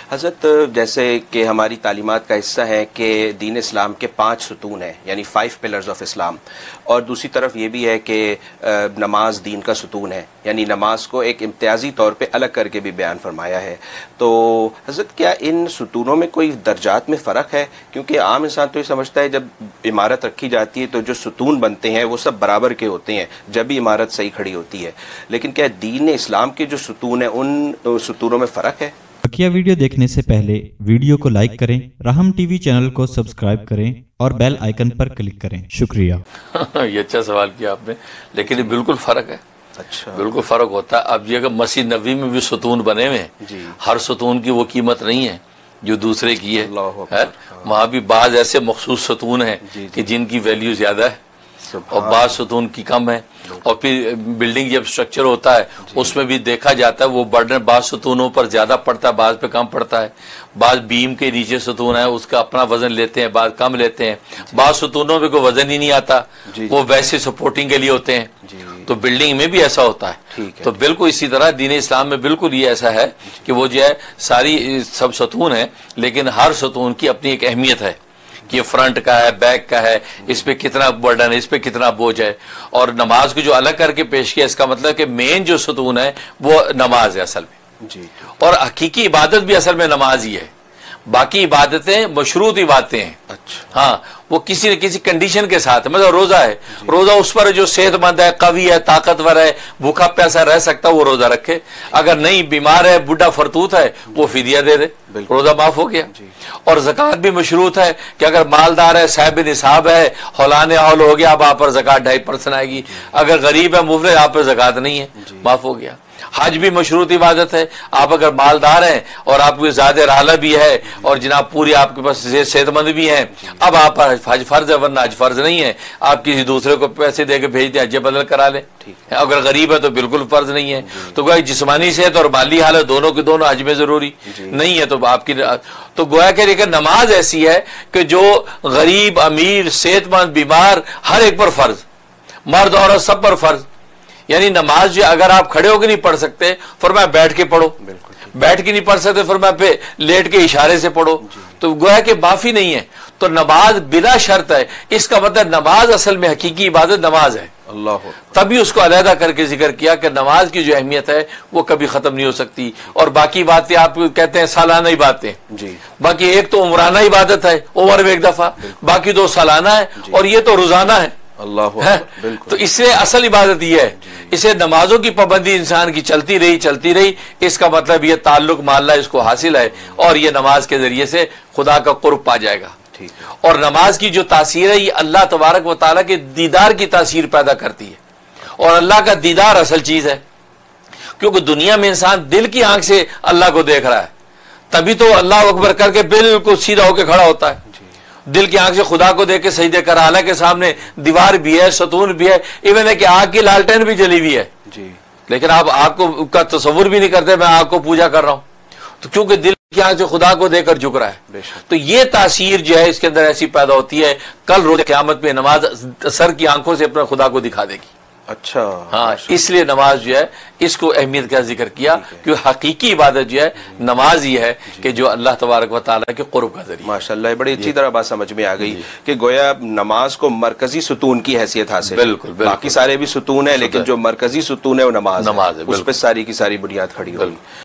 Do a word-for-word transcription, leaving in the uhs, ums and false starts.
हज़रत, जैसे कि हमारी तालीमात का हिस्सा है कि दीन इस्लाम के पांच सुतून हैं, यानी फाइव पिलर्स ऑफ इस्लाम, और दूसरी तरफ ये भी है कि नमाज दीन का सुतून है, यानी नमाज को एक इम्तियाजी तौर पे अलग करके भी बयान फरमाया है। तो हज़रत, क्या इन सुतूनों में कोई दर्जात में फ़र्क है? क्योंकि आम इंसान तो ये समझता है जब इमारत रखी जाती है तो जो सुतून बनते हैं वो सब बराबर के होते हैं, जब भी इमारत सही खड़ी होती है, लेकिन क्या दीन इस्लाम के जो सुतून है उन सुतूनों में फ़र्क है? बकिया वीडियो देखने से पहले वीडियो को लाइक करें, राहम टीवी चैनल को सब्सक्राइब करें और बेल आइकन पर क्लिक करें। शुक्रिया। ये अच्छा सवाल किया आपने, लेकिन ये बिल्कुल फर्क है। अच्छा, बिल्कुल फर्क होता है। अब ये अगर मस्जिद नबी में भी सुतून बने हुए हैं, हर सुतून की वो कीमत नहीं है जो दूसरे की है, है? वहाँ भी बाज ऐसे मखसूस सुतून है कि जिनकी वैल्यू ज्यादा है और बाज सुतून की कम है। और फिर बिल्डिंग जब स्ट्रक्चर होता है उसमें भी देखा जाता है वो बर्डन बाज सुतूनों पर ज्यादा पड़ता है, बाज पे कम पड़ता है। बाज बीम के नीचे सुतून है उसका अपना वजन लेते हैं, बाज कम लेते हैं। बाज सुतूनों में कोई वजन ही नहीं आता, वो वैसे सपोर्टिंग के लिए होते हैं। तो बिल्डिंग में भी ऐसा होता है। तो बिल्कुल इसी तरह दीन इस्लाम में बिल्कुल ये ऐसा है कि वो जो है सारी सब सुतून है, लेकिन हर सुतून की अपनी एक अहमियत है कि ये फ्रंट का है, बैक का है, इस पे कितना बर्डन है, इस पे कितना बोझ है। और नमाज को जो अलग करके पेश किया, इसका मतलब कि मेन जो सुतून है वो नमाज है असल में जी। और हकीकी इबादत भी असल में नमाज ही है। बाकी इबादतें मशरूत इबादतें हैं। अच्छा। हाँ, वो किसी न किसी कंडीशन के साथ, मतलब रोजा है, रोजा उस पर जो सेहतमंद है, कवि है, ताकतवर है, भूखा प्यासा रह सकता है वो रोजा रखे। अगर नहीं, बीमार है, बुढ़ा फरतूत है, वो फिदिया दे दे, रोजा माफ हो गया। और ज़कात भी मशरूत है कि अगर मालदार है, साहिब निसाब है, हौलाने हौल हो गया, अब आप पर ज़कात ढाई परसेंट आएगी। अगर गरीब है, मुफ्लिस, आप पर ज़कात नहीं है, माफ हो गया। हज भी मशरूत इबादत है। आप अगर मालदार हैं और आपको ज्यादा राला भी है और जनाब पूरी आपके पास सेहतमंद भी हैं, अब आप पर हज फर्ज है, वरना हज फर्ज नहीं है। आप किसी दूसरे को पैसे दे के भेज दें, हज बदल करा लें। अगर गरीब है तो बिल्कुल फर्ज नहीं है। तो गोया जिस्मानी सेहत और माली हालत दोनों के दोनों हज में जरूरी नहीं है। तो आपकी तो गोया के लेकर नमाज ऐसी है कि जो गरीब, अमीर, सेहतमंद, बीमार, हर एक पर फर्ज, मर्द औरत सब पर फर्ज। यानी नमाज जो अगर आप खड़े होकर नहीं पढ़ सकते, फरमाया बैठ के पढ़ो, बैठ के नहीं पढ़ सकते, फरमाया पे लेट के इशारे से पढ़ो। तो गोया के माफी नहीं है। तो नमाज बिला शर्त है। इसका मतलब नमाज असल में हकीकी इबादत नमाज है। अल्लाह, तभी उसको अलहदा करके जिक्र किया कि नमाज की जो अहमियत है वो कभी खत्म नहीं हो सकती। और बाकी बातें आप कहते हैं सालाना इबादतें जी, बाकी एक तो उमराना इबादत है, उम्र में एक दफा, बाकी दो सालाना है और ये तो रोजाना है। अल्लाह है। तो इससे असल इबादत ये है। इसे नमाजों की पाबंदी इंसान की चलती रही चलती रही, इसका मतलब ये ताल्लुक माल्ला इसको हासिल है और ये नमाज के जरिए से खुदा का कुर्ब पा जाएगा। और नमाज की जो तासीर है ये अल्लाह तबारक व तआला के दीदार की तासीर पैदा करती है। और अल्लाह का दीदार असल चीज है, क्योंकि दुनिया में इंसान दिल की आंख से अल्लाह को देख रहा है, तभी तो अल्लाह अकबर करके बिल्कुल सीधा होकर खड़ा होता है। दिल की आंख से खुदा को देख के सजदे कर, हालांकि सामने दीवार भी है, सतून भी है, इवन है कि आग की लालटेन भी जली हुई है जी, लेकिन आप आग को का तस्वुर भी नहीं करते मैं आग को पूजा कर रहा हूं। तो क्योंकि दिल की आंख से खुदा को देखकर झुक रहा है। तो ये तासीर जो है इसके अंदर ऐसी पैदा होती है, कल रोज क़यामत में नमाज सर की आंखों से अपना खुदा को दिखा देगी। अच्छा, हाँ, इसलिए नमाज जो है इसको अहमियत का जिक्र किया, क्योंकि हकीकी इबादत जो है नमाज ही है कि जो अल्लाह तबारक व तआला के कुर्ब का जरिया। माशाअल्लाह, बड़ी अच्छी तरह बात समझ में आ गई कि गोया नमाज को मरकजी सुतून की हैसियत हासिल। बिल्कुल, बाकी सारे भी सुतून है, लेकिन जो मरकजी सुतून है वो नमाज नमाज है, उस पर सारी की सारी बुनियाद खड़ी होगी।